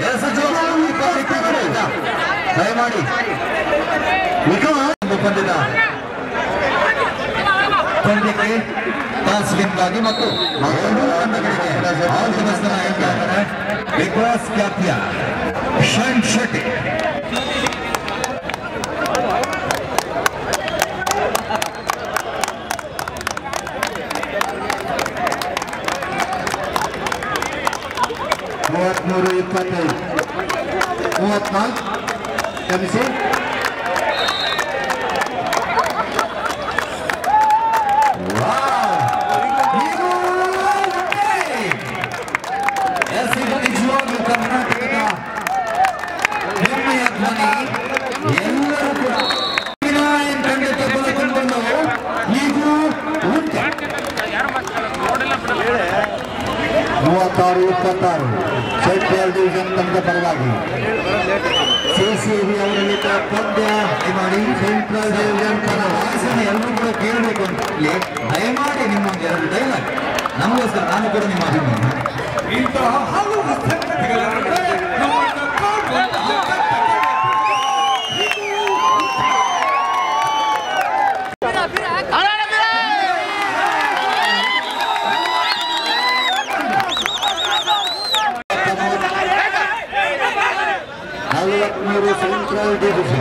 ದಯಮಾಡಿ ಪಂದ್ಯದ ಪಂದ್ಯಕ್ಕೆ ಟಾಸ್ ಗೆದ್ದಾಗಿ ಮತ್ತು ತಂಡಗಳಿಗೆ ಬಿಗ್ ಬಾಸ್ ಖ್ಯಾತಿಯ ಶರಣ್ ಶೆಟ್ಟಿ ಮೂವತ್ಮೂರು 25 34 ಕ್ಷಮಿಸಿ ನಿಜವಾಗ್ಲೂ ಕರ್ನಾಟಕದ ಹೆಮ್ಮೆಯ ಧ್ವನಿ ಎಲ್ಲರೂ ಕೂಡ ಖಂಡಿತ ಬಲಗೊಂಡು ಈಗೂ ಉಂಟು 36-26 ಸೆಂಟ್ರಲ್ ಡಿವಿಷನ್ ತಂಡದ ಪರವಾಗಿ ಸಿಸಿಬಿ ಅವರಲ್ಲಿ ಪಂದ್ಯ ಮಾಡಿ ಸೆಂಟ್ರಲ್ ಡಿವಿಷನ್ ಪರ ವಾಸನೆ ಎಲ್ಲರೂ ಕೂಡ ಕೇಳಬೇಕು ಅಂತಲೇ ದಯಮಾಡಿ ನಿಮ್ಮ ಎರಡು ಡೈಲಾಗ್ ನಮಗೋಸ್ಕರ ನಾನು ಕೂಡ ನಿಮ್ಮ ಅಭಿಮಾನ ಇಂತಹ ಹಲವು ಸೆಂಟ್ರಲ್ ಡಿವಿಷನ್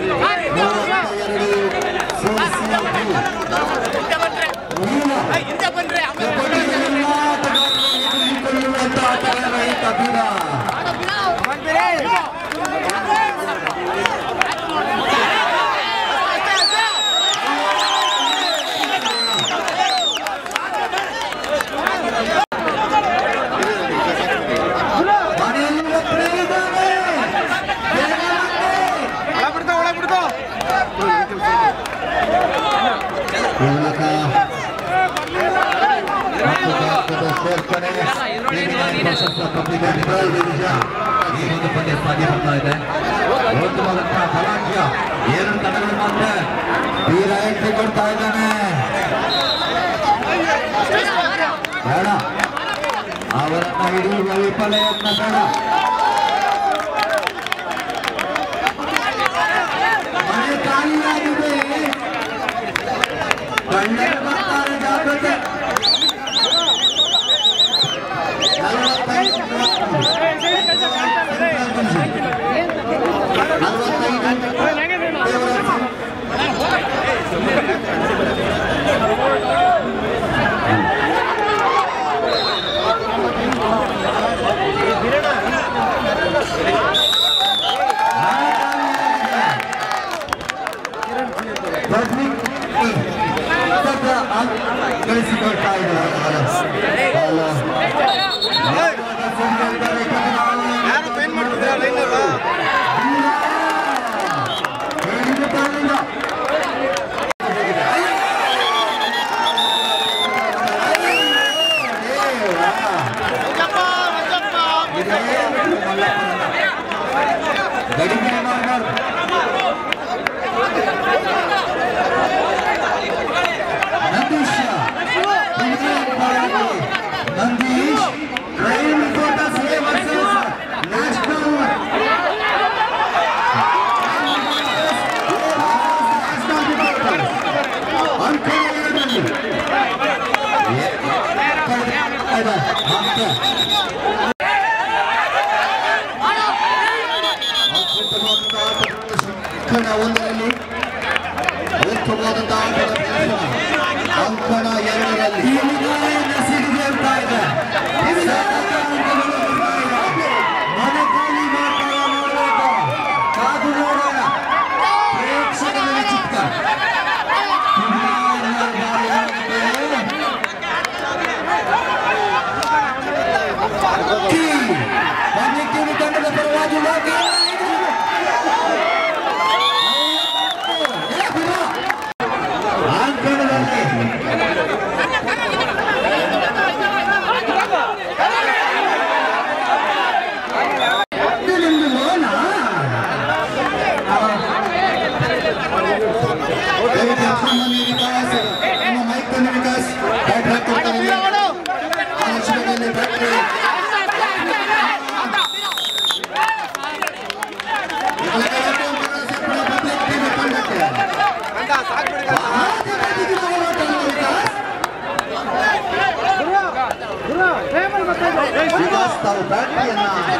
ಈ ಒಂದು ಪಂದ್ಯ ಸಾಧ್ಯ ಬರ್ತಾ ಇದೆ ಉತ್ತಮವಾದಂತಹ ಫಲಾಂಶ ಎರಡು ತಂಡಗಳು ಮಾತ್ರ ತೀರ ಎಂಟ್ರಿ ಕೊಡ್ತಾ ಇದ್ದಾನೆ ಬೇಡ ಅವರನ್ನ ಹಿಡಿಯುವ ವಿಫಲ ಯತ್ನ ಬೇಡ ಮನೆ ಖಾಲಿಯಾಗಿದೆ ಕಣ್ಣರು ಬರ್ತಾರೆ ಜಾಗ್ರತೆ 好， ವಿಕಾಸ್ ತಾವು ಬ್ಯಾಟರಿಯನ್ನ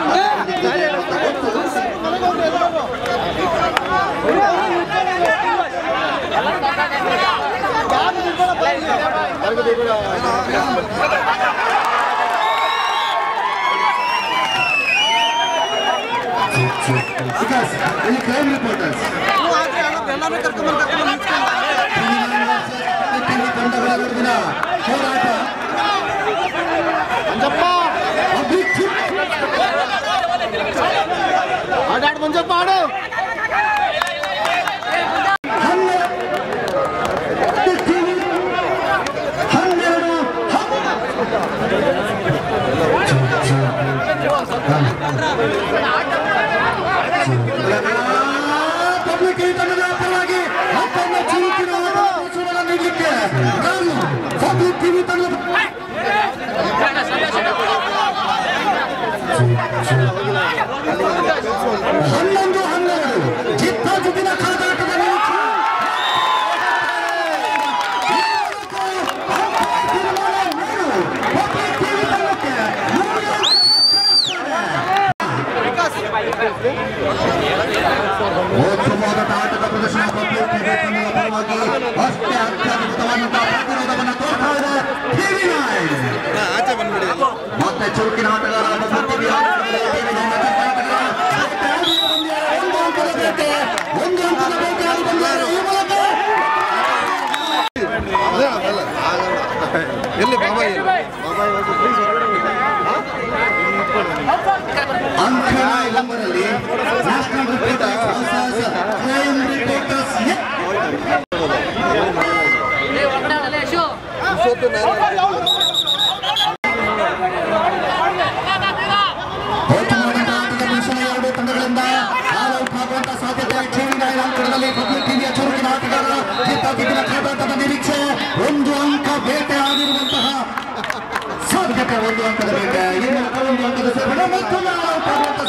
ವಿಕಾಸ್ ಇಲ್ಲಿ ಕ್ರೈಮ್ ರಿಪೋರ್ಟರ್ಸ್ ತಂಡಗಳ ನಡುವಿನ ಹೋರಾಟ ಆಡಾಡ್ ಮಂಜಪ್ಪ ಆಡು ಪಬ್ಲಿಕ್ ತಂಡದ ಪರವಾಗಿ ಮತ್ತೊಂದು ಚುರುಕಿನ ನೀಡಲಿಕ್ಕೆ ನಾನು ಪಬ್ಲಿಕ್ ಟಿವಿ ತಂಡದ 11-12 ಜಿದ್ದಾಜಿದ್ದಿನ ಕಾದಾಟದ ಉತ್ತಮವಾದ ಆಟದ ಪ್ರದರ್ಶನ ಪಬ್ಲಿಕ್ ಟಿವಿ ತಂಡದ ಪರವಾಗಿ ಅಷ್ಟೇ ಅತ್ಯದ್ಭುತವಾದಂತಹ ಪ್ರತಿರೋಧವನ್ನು ತೋರ್ತಾ ಇದೆ TV9 ಮತ್ತೆ ಚುರುಕಿನ ಆಟಗಾರ ಒಂದು ಅಂಕದ ಬೇಟೆಯಾಡಿ ಬಂದಿದ್ದಾರೆ ಈ ಮೂಲಕ ಎಲ್ಲಿ ಬಾಬಾಯಿ ಅಂಕಣ ನಂಬರಲ್ಲಿ ನ್ಯಾಷನಲ್ ರಿಪೋರ್ಟರ್ಸ್ ಕ್ರೈಮ್ ರಿಪೋರ್ಟರ್ಸ್ ಎರಡು ತಂಡಗಳಿಂದ ಆಲ್ಔಟ್ ಆಗುವಂತಹ ಸಾಧ್ಯತೆ TV9 ಅಂಕಣದಲ್ಲಿ ಪಬ್ಲಿಕ್ ಟಿವಿಯ ಚುರುಕಿನ ಆಟಗಾರ ಜಿದ್ದಾಜಿದ್ದಿನ ಕಾದಾಟದ ನಿರೀಕ್ಷೆ ಒಂದು ಅಂಕ ಬೇಟೆ ಆಗಿರುವಂತಹ ಸಾಧ್ಯತೆ ಒಂದು ಅಂಕದ ಬೇಟೆ ಇನ್ನು ಒಂದು ಅಂಕದ ಸೇರ್ಪಡೆ ಮತ್ತೊಂದು ಆಲ್ಔಟ್ ಆಗುವಂತಹ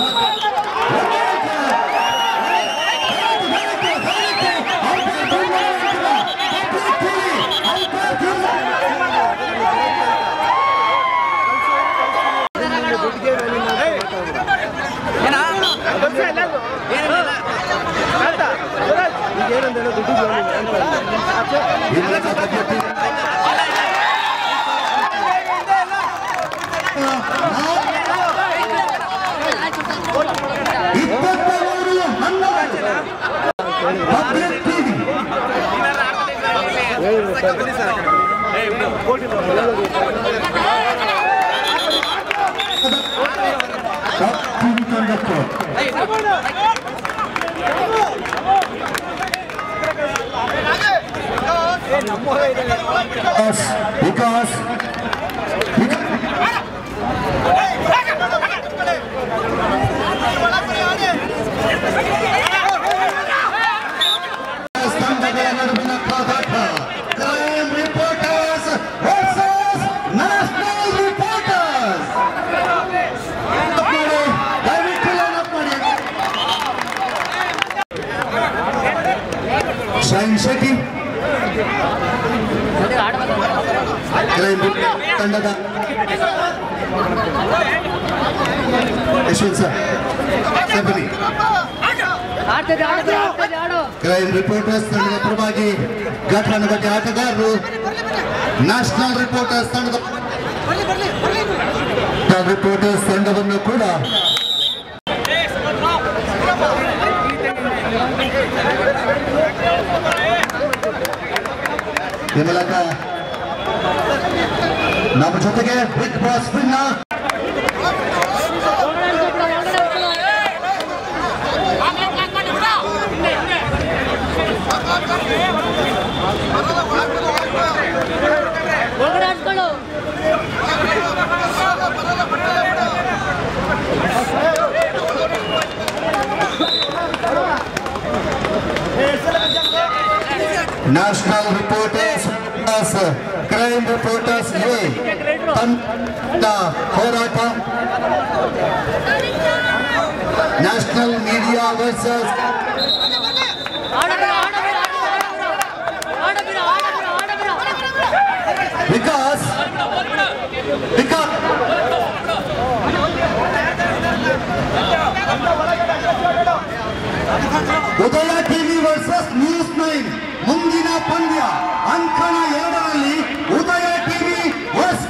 Vikas crime reporters versus national reporters Shine Shetty crime ತಂಡದ ಯಶವಂತ್ ಸರ್ ಕ್ರೈಮ್ ರಿಪೋರ್ಟರ್ಸ್ ತಂಡದ ಪರವಾಗಿ ಘಟನಾನುಘಟಿ ಆಟಗಾರರು ನ್ಯಾಷನಲ್ ರಿಪೋರ್ಟರ್ಸ್ ತಂಡವನ್ನು ಕೂಡ ಈ ಮೂಲಕ ನಮ್ಮ ಜೊತೆಗೆ Bigg Boss winner national reporters crime reporters ತಂಡ ಹೋರಾಟ national media versus Vikas Udaya TV versus news 9 ಮುಂದಿನ ಪಂದ್ಯ ಅಂಕಣ 2ರಲ್ಲಿ ಉದಯ ಟಿವಿ ವರ್ಸಸ್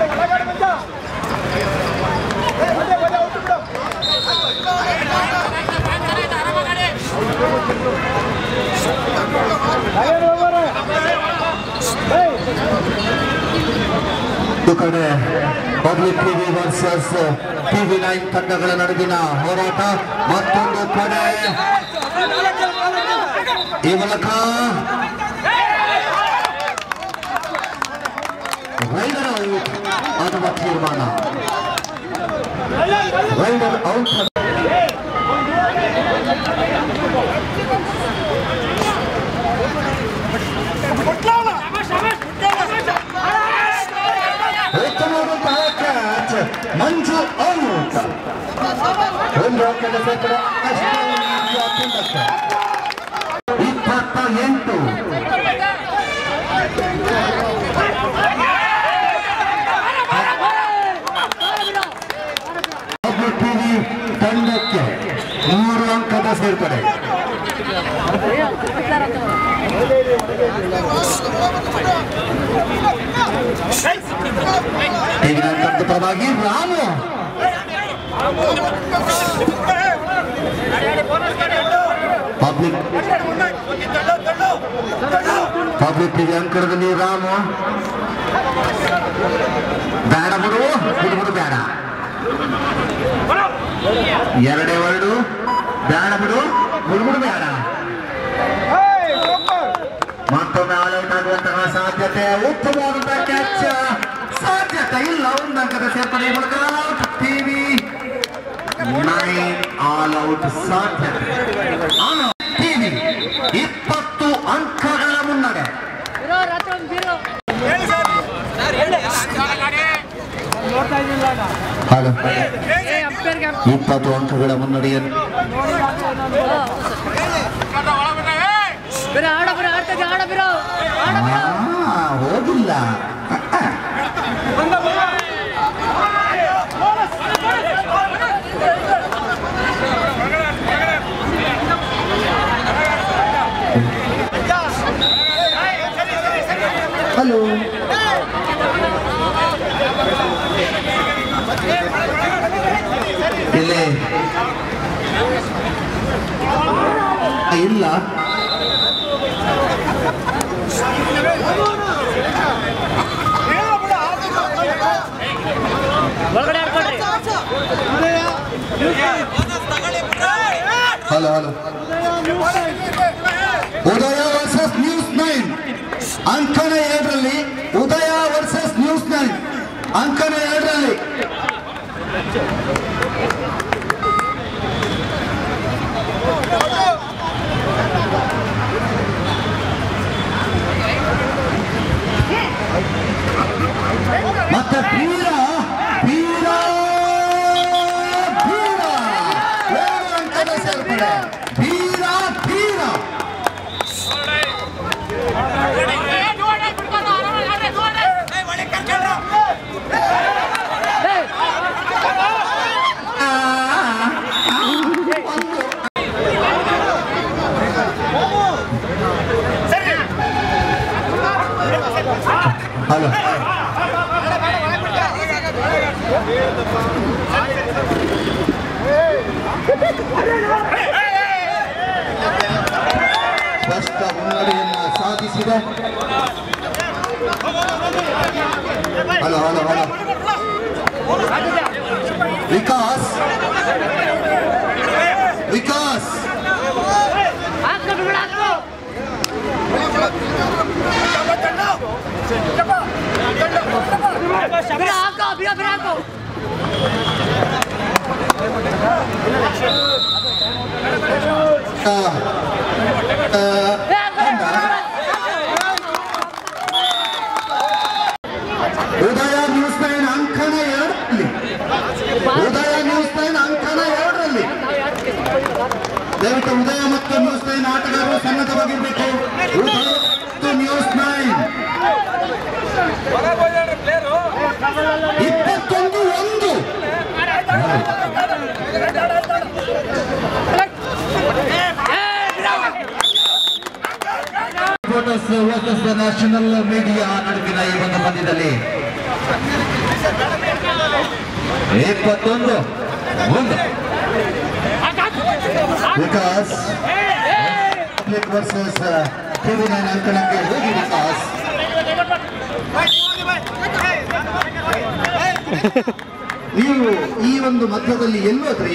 ಕಡೆ ಪಬ್ಲಿಕ್ ಟಿವಿ ವರ್ಸಸ್ TV9 ತಂಡಗಳ ನಡುವಿನ ಹೋರಾಟ ಮತ್ತೊಂದು ಕಡೆ ಈ ಮೂಲಕ ರೈಡರ್ ಔಟ್ ಅಥವಾ ತೀರ್ಮಾನ ರೈಡರ್ ಔಟ್ ಮಂಜು ಔಟ್ ಒಂದು ಅಂಕದ ಶೇಕಡ 28 ಪಬ್ಲಿಕ್ ಟಿವಿ ತಂಡಕ್ಕೆ 3 ಅಂಕದ ಸೇರ್ಪಡೆ ತಂಡದ ಪರವಾಗಿ ರಾಮು ಪಬ್ಲಿಕ್ ಟಿವಿ ಅಂಕಣದಲ್ಲಿ ರಾಮು ಬೇಡ ಬಿಡು ಬಿಡು ಬೇಡ ಎರಡೇ ವರ್ಡು ಬೇಡ ಬಿಡು ಬಿಡು ಬೇಡ ಮತ್ತೊಮ್ಮೆ ಆಲ್ಔಟ್ ಆಗುವಂತಹ ಸಾಧ್ಯತೆ ಉತ್ತಮವಾದಂತಹ ಕ್ಯಾಚ್ ಸಾಧ್ಯತೆ ಇಲ್ಲ ಒಂದು ಅಂಕದ ಸೇರ್ಪಡೆ ಮೂಲಕ TV9 ಆಲ್ಔಟ್ ಸಾಧ್ಯತೆ ಟಿವಿ 20 ಅಂಕಗಳ ಮುನ್ನಡೆ ಹಲೋ 20 ಅಂಕಗಳ ಮುನ್ನಡೆಯನ್ನು ಹೋಗಿಲ್ಲ ಹಲೋ ಇಲ್ಲಿ ಇಲ್ಲ hello hello Udaya versus news 9 ಅಂಕಣ 2ರಲ್ಲಿ ಉದಯ ವರ್ಸಸ್ ನ್ಯೂಸ್ 9 ಅಂಕಣ 2ರಲ್ಲಿ ಮತ್ತೆ ವೀರ ವೀರ ವೀರ 2 ಅಂಕದ ಸೇರ್ಪಡೆ ವೀರ ವೀರ ಹಲೋ ಸ್ಪಷ್ಟ ಮುನ್ನಡೆಯನ್ನು ಸಾಧಿಸಿದೆ hello hello hello Vikas Vikas Udaya news 9 ಅಂಕಣ 2ರಲ್ಲಿ ಉದಯ ನ್ಯೂಸ್ 9 ಅಂಕಣ 2ರಲ್ಲಿ ದಯವಿಟ್ಟು ಉದಯ ಮತ್ತು ನ್ಯೂಸ್ 9 ಆಟಗಾರರು ಸನ್ನದ್ಧವಾಗಿರಬೇಕು ಉದಯ ಮತ್ತು news 9 21-1 Hey! Versus national media ನಡುವಿನ ಈ ಒಂದು ಪಂದ್ಯದಲ್ಲಿ 21 ವಿಕಾಸ್ ವರ್ಸಸ್ TV9 ಅಂಕಣಕ್ಕೆ ಹೋಗಿ ವಿಕಾಸ್ ನೀವು ಈ ಒಂದು ಮಧ್ಯದಲ್ಲಿ ಎಲ್ಲೋದ್ರಿ?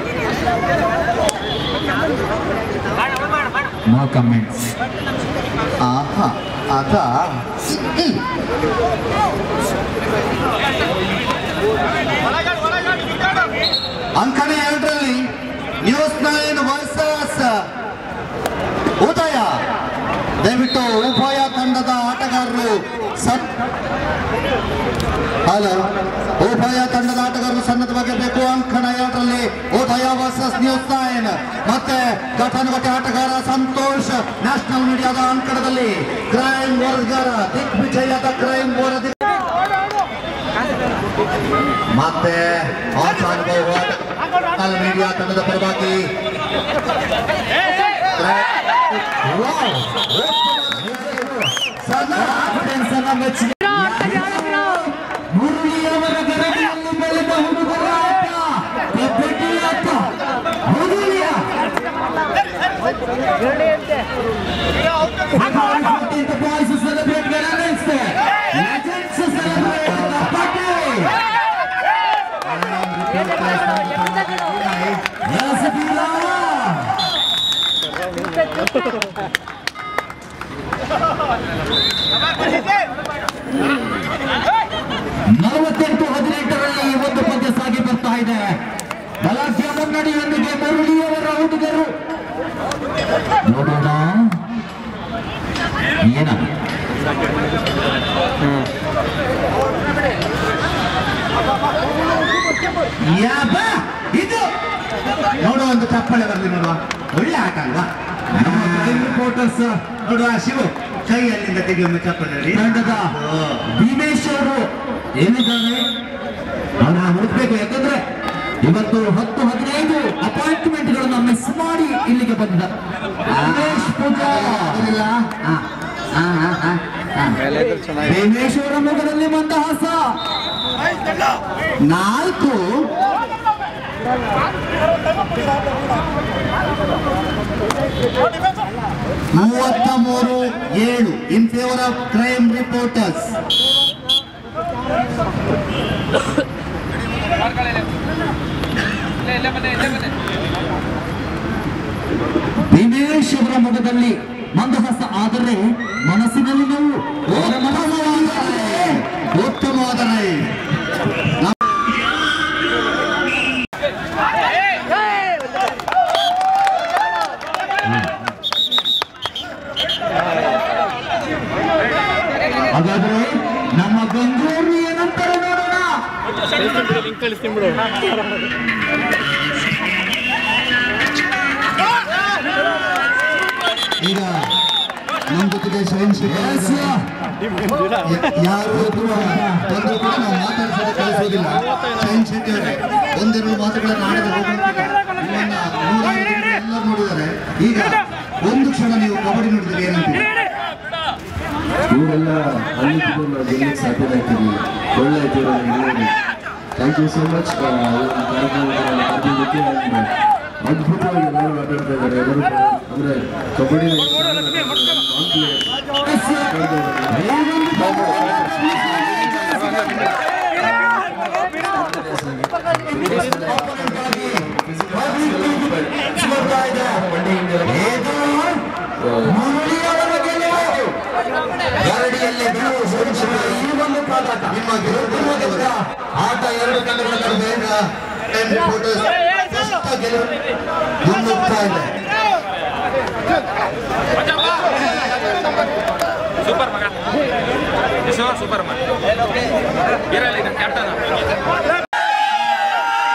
No comments. ಆಹಾ ಅದಾ ಅಂಕಣ 2ರಲ್ಲಿ ನ್ಯೂಸ್9 ವರ್ಸಸ್ ಉದಯ. ದಯವಿಟ್ಟು ಉಭಯ ತಂಡದ ಆಟಗಾರರು ಉಭಯ ತಂಡದ ಆಟಗಾರರು ಸನ್ನದ್ಧವಾಗಿರಬೇಕು. ಅಂಕಣ 2ರಲ್ಲಿ ಉದಯ ವರ್ಸಸ್ ನ್ಯೂಸ್9 ಮತ್ತೆ ಘಟಾನುಘಟಿ ಆಟಗಾರ ಸಂತೋಷ್ ನ್ಯಾಷನಲ್ ಮೀಡಿಯಾದ ಅಂಕಣದಲ್ಲಿ ಕ್ರೈಮ್ ವರದಿಗಾರ ದಿಗ್ವಿಜಯದ ಕ್ರೈಮ್ ವರದಿ ಮತ್ತೆ ಮೀಡಿಯಾ ತಂಡದ ಪರವಾಗಿ ಮುರಳಿಯವರ ಗರಡಿಯಲ್ಲಿ ಬೆಳೆದ ಹುಡುಗರ ಆಟ ಕಬಡ್ಡಿ ಆಟ. Boys celebrate Organizing. Legends celebrate Kabaddi. ನಲವತ್ತೆಂಟು 18ರಲ್ಲಿ ಈ ಒಂದು ಪಂದ್ಯ ಸಾಗಿ ಬರ್ತಾ ಇದೆ. ಬಲಾಢ್ಯ ಮುನ್ನಡೆಯೊಂದಿಗೆ ಮುರಳಿಯವರ ಹುಡುಗರು ನೋಡೋಣ ಏನ ಇದು ನೋಡುವ ಒಂದು ಚಪ್ಪಳೆ ಬರ್ಲಿ ನೋಡುವ. ಒಳ್ಳೆ ಆಟ ಅಲ್ವಾ? ರಿಪೋರ್ಟರ್ಸ್ ನೋಡುವ ಶಿವು ಕೈಯಲ್ಲಿಂದ ತೆಗೆಯೊಮ್ಮೆ ಚಪ್ಪಳೆ ತಂಡದ ಭೀಮೇಶ್ ಅವರು ಏನಿದ್ದಾರೆ ಅವನ್ನ ಹುಡುಕ್ಬೇಕು. ಯಾಕಂದ್ರೆ ಇವತ್ತು 10-15 ಅಪಾಯಿಂಟ್ಮೆಂಟ್ಗಳನ್ನ ಮಿಸ್ ಮಾಡಿ ಇಲ್ಲಿಗೆ ಬಂದ ಭೀಮೇಶ್ ಅವರ ಮುಖದಲ್ಲಿ ಮಂದಹಾಸ. 4 33-7 in favor of crime reporters. Bhimesh ಅವರ ಮುಖದಲ್ಲಿ ಮಂದಹಾಸ, ಆದರೆ ಮನಸ್ಸಿನಲ್ಲಿ ನಾವು ಉತ್ತಮವಾದ ಹಾಗಾದ್ರೆ ನಮ್ಮ ಬೆಂಗಳೂರು ಏನಂತಾರೆ ನೋಡೋಣ. ಈಗ ನಮ್ಮ ಜೊತೆಗೆ ಶೈನ್ ಶೆಟ್ಟಿ ಯಾರು ಬಂದು ಕೂಡ ನಾವು ಮಾತಾಡ್ಸೋದು ಕಳಿಸೋದಿಲ್ಲ. ಶೈನ್ ಶೆಟ್ಟಿ ಅವರೇ ಒಂದೆರಡು ಮಾತುಗಳನ್ನು ಆಡದೆ ನಿಮ್ಮನ್ನ ಎಲ್ಲ ನೋಡಿದ್ದಾರೆ. ಈಗ ಒಂದು ಕ್ಷಣ ನೀವು ಕಬಡ್ಡಿ ನೋಡಿದ್ರೆ ಏನಂತೀರಿ? ಇವರೆಲ್ಲ ಅಲ್ಲಿ ಗೆಲ್ಲಕ್ಕೆ ಸಾಧ್ಯತೆ ಆಗ್ತಿರಲಿಲ್ಲ. ಒಳ್ಳೆ ಆಯ್ತು. Thank you so much. ಕಾರ್ಯಕ್ರಮಕ್ಕೆ ಅದ್ಭುತವಾಗಿ ಎಲ್ಲರೂ ಮಾತಾಡ್ತಾ ಇದ್ದಾರೆ. ಎಲ್ಲರೂ ಅಂದರೆ ಕಬಡ್ಡಿ ಗರಡಿಯಲ್ಲಿ ಆಟ 2 ತಂಡಗಳ ನಡುವೆ ಮುನ್ನುಗ್ತಾ ಇದೆ. ಸೂಪರ್ ಮಗ ಸೂಪರ್ ಮಗ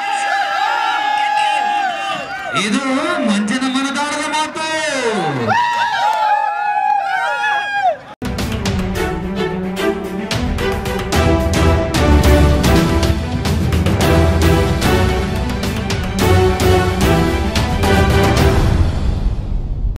ಇದು ಮಂಜನ ಮನದಾಳದ ಮಾತು.